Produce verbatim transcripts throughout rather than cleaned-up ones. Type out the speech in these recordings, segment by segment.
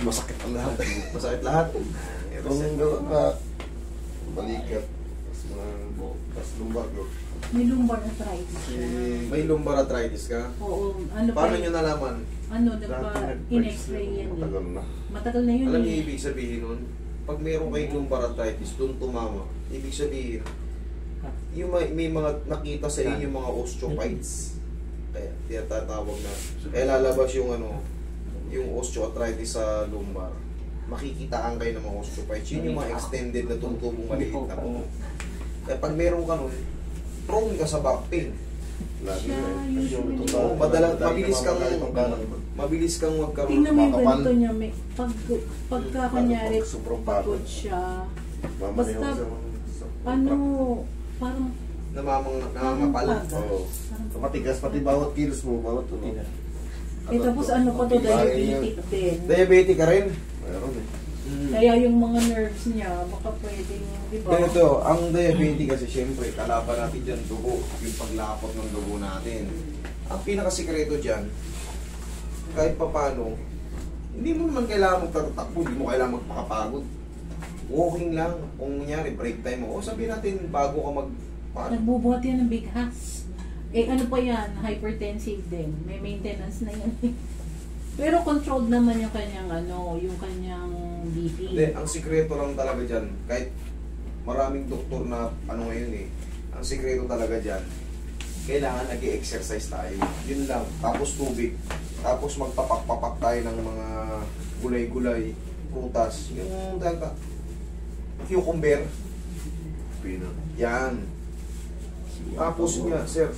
Masakit ang lahat. Masakit lahat. Kung gawa ka, balikat, tapos mga, tapos lumbar ko. May lumbar arthritis. Si, may lumbar arthritis ka? Oo. Ano paano pa, nyo nalaman? Ano, nagpa-in-x-ray yan. Matagal na. Matagal na yun. Alam eh. niyo ibig sabihin nun? Pag mayroon kayong lumbar arthritis, doon tumama. Ibig sabihin, yung may, may mga nakita sa inyo yung mga osteophytes. Kaya tinatawag na. Kaya lalabas yung ano, yung osteoarthritis sa lumbar. Makikitaan kayo ng mga osteophytes. Yun yung mga extended na tungtubong maliit na po. Kaya pag meron ka nun, prone ka sa back pain. Lagi na eh. Oo, madalang, mabilis kang, mabilis kang magkaroon. Tingnan mo yung ganito niya, may, pag, pagka kanyari, pagod siya, basta, ano, parang, namamang, namamapal. Oo. Matigas, pati bawat kilos mo, bawat ano. Eh, tapos ano pa to, diabetic din. Diabetic ka rin? Mayroon eh. Mm. Kaya yung mga nerves niya, baka pwedeng, di ba? Ganito, ang diabetic kasi syempre, kalaban natin dyan dugo, yung paglapot ng dugo natin. Ang pinakasikreto dyan, kahit papano, hindi mo naman kailangan magtatakbo, hindi mo kailangan magpakapagod. Walking lang, kung nangyari, break time mo, o sabihin natin, bago ka mag... Nagbubuhat yan ng bighas. Eh ano pa yan, hypertensive din. May maintenance na yan. Pero controlled naman yung kanyang ano, yung kanyang B P. Hindi, ang sikreto lang talaga dyan, kahit maraming doktor na ano ngayon eh, ang sikreto talaga dyan, kailangan nag-i-exercise tayo. Yun lang. Tapos tubig. Tapos magpapak-papak tayo ng mga gulay-gulay, prutas. Yung talaga, cucumber. Pina. Yan. Tapos nga, sir,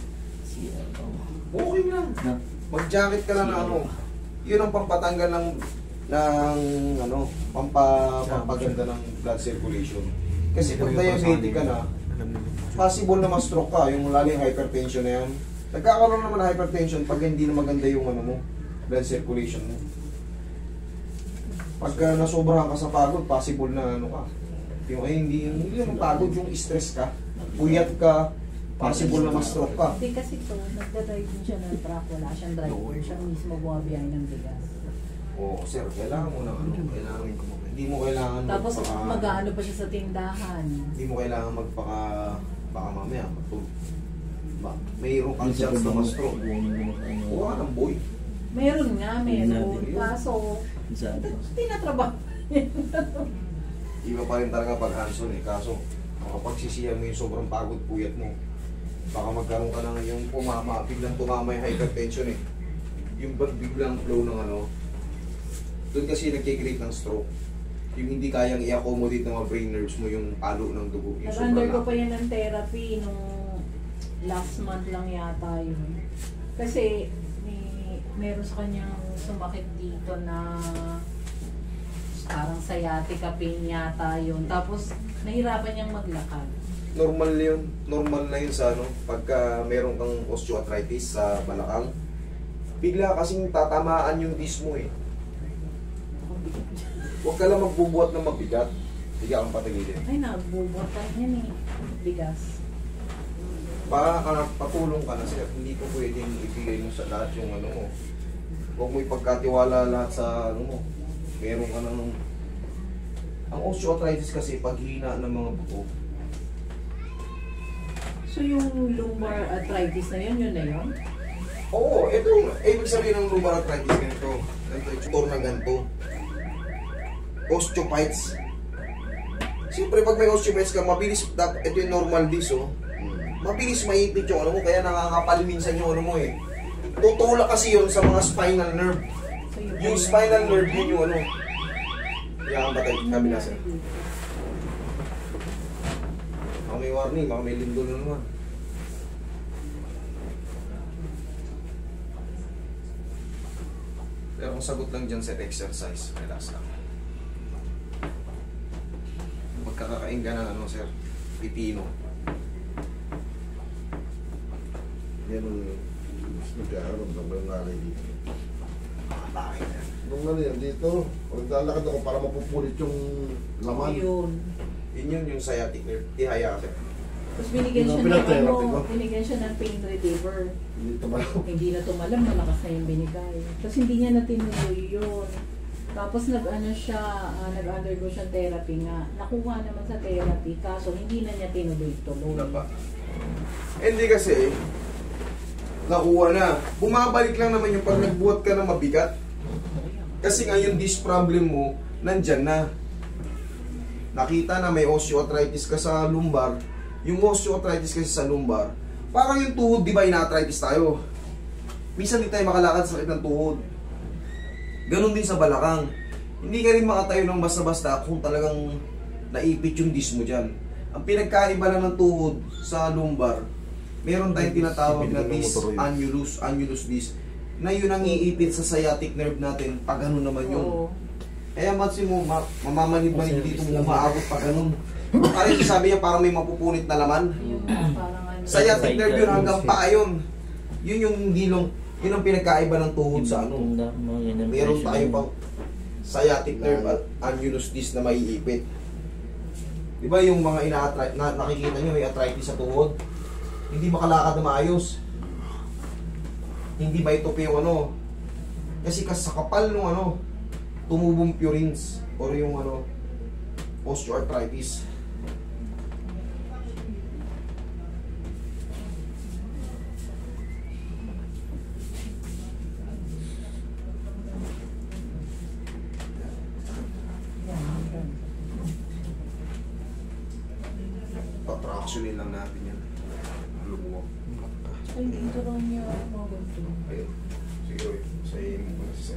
okay lang. Mag-jacket ka lang na ano. Yun ang pampatanggal ng ng ano, pampa, pampaganda ng blood circulation. Kasi pag diabetic ka na, possible na ma-stroke ka, yung laling hypertension na yan. Nagkakaroon naman ng hypertension pag hindi na maganda yung ano mo, blood circulation mo. Pagka nasobrahan ka sa pagod, possible na ano ka. Yung ay hindi, hindi yung pagod, yung stress ka, puyat ka, possible na ma-stroke ka. Hindi kasi to, nagdadrive din siya ng truck, wala siyang driver, siya mismo bumabiyahe ng bigas. Oo, sir, kailangan mo na ano, kailangan hindi mo kailangan tapos magpaka, mag-ano pa siya sa tindahan. Hindi mo kailangan magpaka, baka mamaya, matulog. Ba, mayroon kang chance na ma-stroke. Kuha ka ng boy. Meron nga, meron. Kaso, tinatrabaho. Iba pa rin talaga pag Hanson eh. Kaso, kapag sisiyan mo yung sobrang pagod, puyat mo, baka magkaroon ka ng yung pumama, biglang tumama yung hypertension eh. Yung biglang flow ng ano, doon kasi nagkikreate ng stroke. Yung hindi kayang i-accommodate ng mga brain nerves mo yung palo ng dugo. Nag-under ko pa yan ng therapy nung last month lang yata yun. Kasi may, meron sa kanyang sumakit dito na parang sciatica pain yata yun. Tapos nahirapan niyang maglakad. Normal yun. Normal na yun sa ano, pagka meron kang osteoarthritis sa balakang. Bigla kasing tatamaan yung disc mo eh. Huwag ka lang magbubuhat ng mabigat. Hindi kang patagilin. Ay, nagbubuhat ka yan eh. Bigas. Para ka patulong ka na sir. Hindi ko pwedeng ibigay mo sa lahat yung ano mo. Huwag mo ipagkatiwala lahat sa ano mo. Meron ka ng... Ang osteoarthritis kasi paghina ng mga buto. So yung lumbar arthritis na yun, yun na yun? Oo, ito. Ibig sabihin ng lumbar arthritis ganito. Ganito, tutor na ganito. Osteophytes. Siyempre pag may osteophytes ka, mabilis, ito yung normal disc oh. Mabilis maipit yung ano mo, kaya nakakapal minsan yung ano mo eh. Tutulak kasi yun sa mga spinal nerve. So, yung, Yung spinal nerve yun yung ano. Yan ang batay, kabila sir. Baka may warning, baka may lindol na naman. Pero ang sagot lang dyan sa exercise, relax lang. Magkakakain ka ng ano sir, pipino. Yan ang mas nagkakaroon ng mga nalay dito. Makatakin yan. Nung ano yan dito, pag naglalakad ako para mapupulit yung laman. yun. Yun yun yung sciatic nerve. Tihaya ka sir. Tapos binigyan siya Yung ng pinag-therapy ano, ko. binigyan siya ng pain reliever. Hindi tumalaw. Hindi na tumalam, malakas na yung binigay. Tapos hindi niya na tinuloy yun. Tapos nag-ano siya, ah, nag-undergo siya therapy nga. Nakuha naman sa therapy, kaso hindi na niya tinuloy-tuloy. Wala pa. Hindi kasi, nakuha na. Bumabalik lang naman yung pag nagbuhat ka na mabigat. Kasi nga yung disc problem mo, nandyan na. Nakita na may osteoarthritis ka sa lumbar. Yung osteoarthritis kasi sa lumbar, parang yung tuhod, di ba, ina-arthritis tayo. Minsan di tayo makalakad sa sakit ng tuhod. Ganon din sa balakang. Hindi ka rin makatayo ng basta-basta kung talagang naipit yung disc mo dyan. Ang pinagkaiba lang ng tuhod sa lumbar, meron tayong tinatawag na disc annulus, annulus disc, na yun ang iipit sa sciatic nerve natin pag ano naman yun. Oo. Kaya matsin mo, ma mamamanid-manid dito mo umaabot pag ganun. Parang sabi niya parang may mapupunit na laman. Yung parang ano. Sciatic nerve yun hanggang paa yun. Yun yung gilong, yun ang pinagkaiba ng tuhod sa ano. Meron tayo pang sciatic nerve at annulus disc na maiipit. Di ba yung mga ina-arthritis, na, nakikita nyo may arthritis sa tuhod? Hindi makalakad na maayos. Hindi ba ito yung ano? Kasi kas sa kapal nung ano, tumubong purines or yung ano, osteoarthritis. Patractionin lang natin yan. Lumuwag. Ay, dito lang niya mga ganito. Ayun. Sige, oy. Sayin mo pa si sir.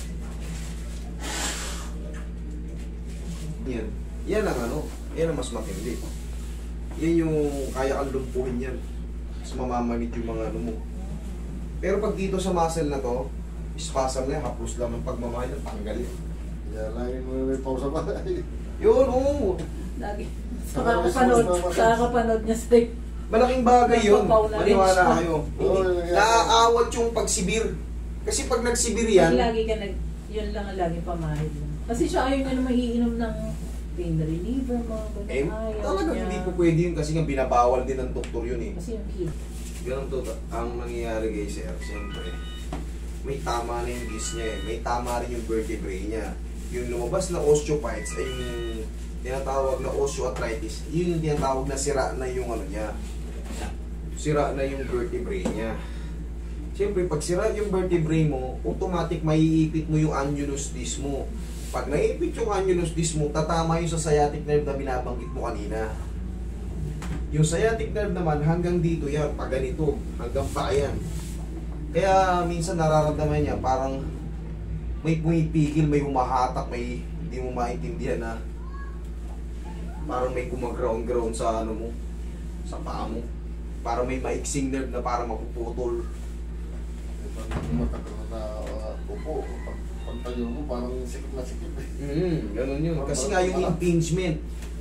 Yan. Yan ang ano. Yan ang mas matindi. Yan yung kaya kang lumpuhin yan. Mas mamamanid yung mga ano mo. Pero pag dito sa muscle na to, spasm na, haplos lang ng pagmamahal, tanggal yan. Kaya lagi mo na may pausa pa. Yun, oo. Lagi. Sa kakapanood, sa kakapanood niya sa Malaking bagay yun. Napapaw na rin Maniwala siya. kayo. Oo, yun. Naaawat yung pagsibir. Kasi pag nagsibir yan, lagi ka nag, yun lang ang lagi pamahid mo. Kasi siya ayaw nga na maiinom ng pain reliever, mga ganun. eh, Ayaw talagang niya. hindi po pwede yun kasi nga binabawal din ng doktor yun eh. Kasi yung kid. Ganun to, ang nangyayari kay sir, siyempre, may tama na yung disc niya eh. May tama rin yung vertebrae niya. Yung lumabas na osteophytes ay yung tinatawag na osteoarthritis. Yun yung tinatawag na sira na yung ano niya. Sira na yung vertebrae niya. Siyempre, pag sira yung vertebrae mo, automatic maiipit mo yung annulus disc mo. Pag naipit yung annulus disc mo, tatama yung sa sciatic nerve na binabanggit mo kanina. Yung sciatic nerve naman, hanggang dito yan, pag ganito, hanggang paa yan. Kaya minsan nararamdaman niya, parang may pumipigil, may humahatak, may hindi mo maintindihan na parang may gumaground-ground sa ano mo, sa paa mo. Parang may maiksing nerve na parang mapuputol. Matagal na uh, upo. Pag, pag tayo mo, parang sikip na sikip eh. Mm, ganun yun. Kasi nga yung impingement.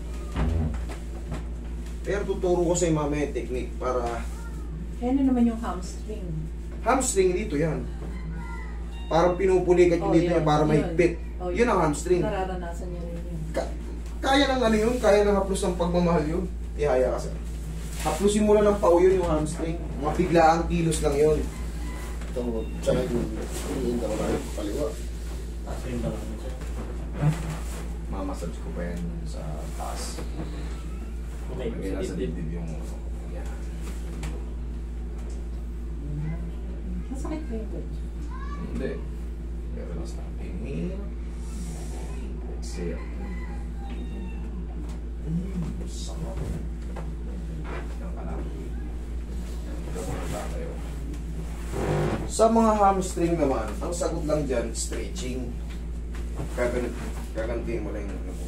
Pero tuturo ko sa iyo mamaya yung technique para Eh, ano naman yung hamstring? hamstring dito yan. Parang pinupulikat Oh, yung dito yun, yan para yun. mahigpit. Oh, Yun ang hamstring. Nararanasan niya rin yun. Ka kaya ng ano yun, kaya ng haplos ng pagmamahal yun. Ihaya ka sir. Haplosin mo na ng pao yun yung hamstring. Mga biglaang kilos lang yun. Ito, tsaka yung yung dalawa tayo kaliwa. Taas yung balakang siya. Mamasage ko pa yan sa taas. Okay, May nasa sa dibdib. dibdib yung yan. Masakit ba yung blood? Hindi. Pero nasa inhale. Exhale. Mm, sarap. Yan ka lang. Baba kayo. Sa mga hamstring naman, ang sagot lang dyan, stretching. Gaganit, gagantiin mo lang yung ano mo.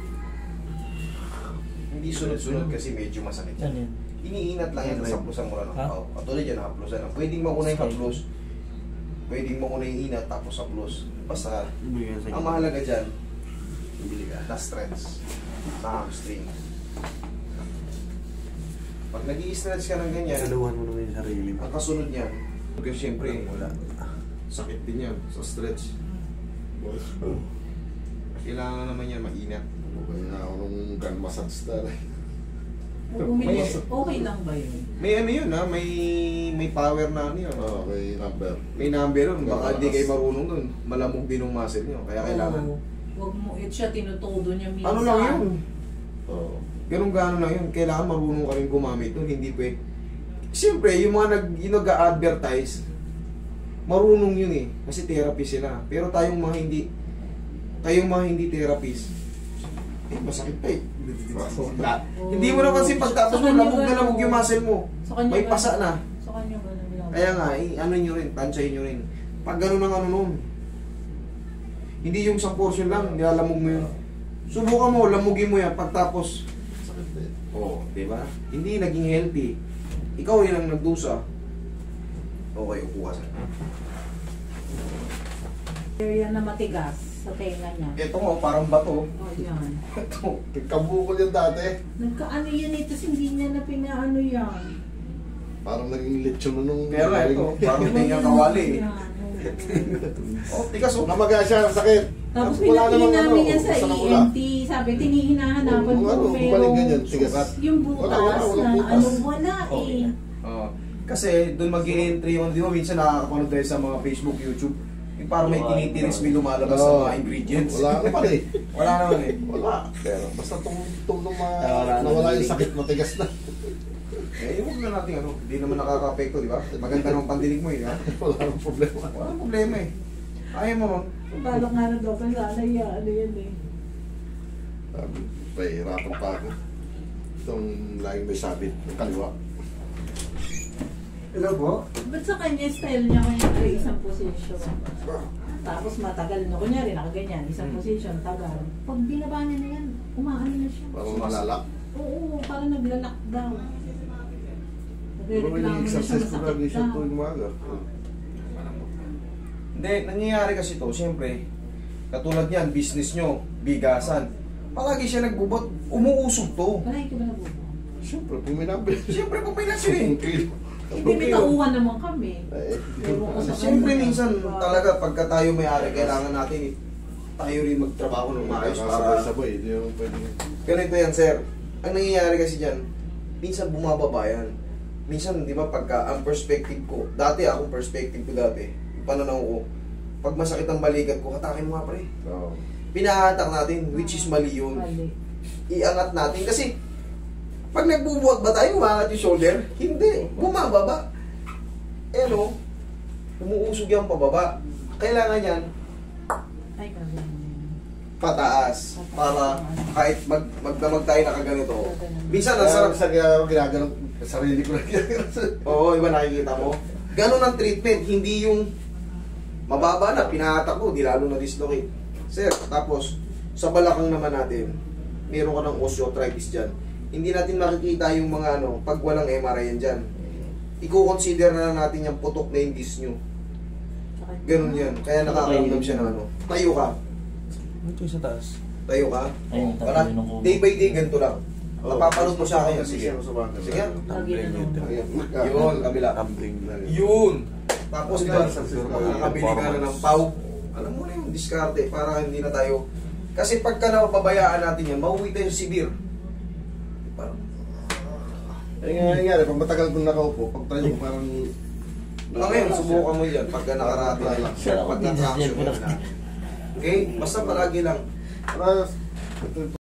Hindi sunod-sunod kasi medyo masakit yan. Ano yan? Iniinat lang yan, haplosan mo lang ng Ha? pao. Katulad yan, haplosan lang. Pwedeng mauna yung haplos, pwedeng mauna yung inat, tapos haplos. Basta, ang mahalaga dyan, na stretch sa hamstring. Pag nag-i-stretch ka ng ganyan, Dalawan mo naman yung sarili mo. ang kasunod niyan, kasi siyempre, wala. Sakit din yan sa stretch. Kailangan naman yan mainat. Ano kaya ako nung gun massage na rin. Umilis, okay lang ba yun? May ano yun ha, may may power na ano yun. Oo, may number. May number yun, baka Malakas. hindi kayo marunong dun. Malamog din yung muscle nyo, kaya kailangan. Oo. Huwag mo, it siya tinutodo niya minsan. Ano lang yun? Oo. Ganun gano'n lang yun. Kailangan marunong ka rin gumamit nun. Hindi pa siyempre, yung mga nag, yung nag-a-advertise, marunong yun eh. Kasi therapist sila. Pero tayong mga hindi, tayong mga hindi therapist, eh, masakit pa eh. La- Oo. Hindi mo naman kasi pagtapos Sa mo, kanya lamog na ganun. lamog yung muscle mo. Sa kanya May ganun. pasa na. Sa kanya ganun lang. Kaya nga, eh, ano nyo rin, tansyahin nyo rin. Pag gano'n ang ano nun, hindi yung isang portion lang, nilalamog mo yun. Subukan mo, lamugin mo yan, pagtapos, Sakit din. oo, di ba? Hindi naging healthy. Ikaw yun ang nagdusa. Okay, upo ka sa. Area na matigas sa tenga niya. Ito mo, parang bato. Oh, yan. Ito. Nagkabukol yan dati. Nagkaano yan ito, hindi niya na pinaano yan. Parang naging lechon na nung... Kaya nga ito, parang tenga kawali eh. Yan, oo. Oh, tigas oh. Namaga siya, sakit. Tapos Wala pinatingin namang namin ano, yan sa basta E nawala. M T. Sabi, tinihinahan-hanapan Oo, ko, ano, pero bumalik ganyan, tigas. yung butas Wala, wala, walang na butas. ano, wala Okay. eh. Oo. Kasi doon mag-i-entry yung, di ba minsan nakakapanood tayo sa mga Facebook, YouTube, yung parang may tinitiris, may lumalabas sa Oo. mga ingredients. Wala naman eh. Wala naman eh. Wala. Pero basta tung tung nung ma... Wala na. nawala yung sakit, matigas na. Eh, huwag na natin ano, hindi naman nakaka-apekto, di ba? Maganda ng pandinig mo eh, ha? Wala nang problema. Walang problema eh. Ayaw mo nun. Paano nga na daw, sana yan, ano yan eh. Sabi, pahirapan pa ako. Itong laging may sabit ng kaliwa. Hello po? Ba't sa kanya style niya kanya isang position? Tapos matagal na, kunyari nakaganyan, isang Hmm. position, tagal. Pag binaba niya na yan, umaano na siya. Parang malalak. Oo, parang nagla-lockdown. Pero may Nagreklamo na siya, exercise ko masakit lagi siya daw. tuwing umaga. Hindi, nangyayari kasi to, siyempre, katulad yan, business nyo, bigasan. Palagi siya nagbubot, umuusog to. Palagi ka ba nabubo? Siyempre, kung may number. Siyempre, kung may nasi eh. kilo. Hindi, may tauhan naman kami. Eh, Pero kung sa Siyempre, minsan talaga, pagka tayo may-ari, kailangan natin eh, tayo rin magtrabaho ng maayos para... sabay-sabay. Hindi yung pwede. Ganito yan, sir. Ang nangyayari kasi dyan, minsan bumababa yan. Minsan, di ba, pagka ang perspective ko, dati akong perspective ko dati, yung pananaw ko, pag masakit ang balikat ko, hatakin mo nga pre. Oo. Pinahatak natin, which is mali yun. Mali. Iangat natin. Kasi, pag nagbubuhat ba tayo, umangat yung shoulder? Hindi. Bumababa. Eh no, umuusog yan pababa. Kailangan yan, Ay, ganun. pataas. Para kahit mag magdamag tayo nakaganito. Minsan, ang Kaya sarap. sa kaya ginaganon, sarili ko lang ginaganon. Oo, iba nakikita mo. Ganon ang treatment, hindi yung mababa na, pinahatak mo, di lalo na dislocate. Sir, tapos, sa balakang naman natin, meron ka ng osteoarthritis dyan. Hindi natin makikita yung mga ano, pag walang M R I yan dyan. I-consider na lang natin yung putok na yung disc nyo. Ganon yan. Kaya nakakaramdam siya ng ano. Tayo ka. Ito yung sa taas. Tayo ka. Ayun, Oh, para, tatlo yung kubo. day by day, ganito lang. Napapanood mo sa akin. Sige. Sige. Lagi na nung. Yun, kabila. Tumbling lang. Yun. Tapos Ano diba, yan? nakabili ka na ng pau. Alam mo na yung diskarte para hindi na tayo. Kasi pagka napabayaan natin yan, mauwi tayo severe. Parang, Eh nga nangyari, pag matagal kong nakaupo, pag tayo ko parang... ah, ngayon, subukan mo yan pagka nakarati na lang. Sir, ako Pagka din, traction sir, na. Okay? Basta palagi lang. Parang...